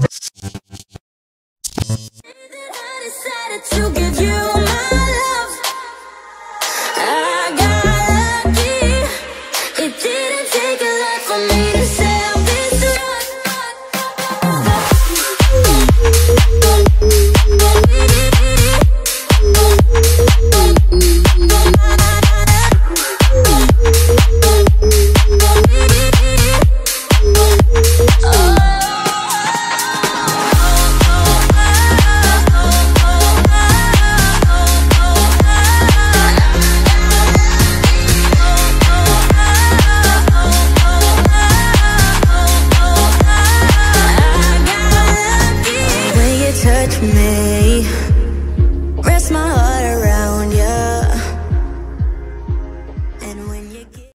To give you my love, I got lucky. It didn't take a lot for me to sell this touch me.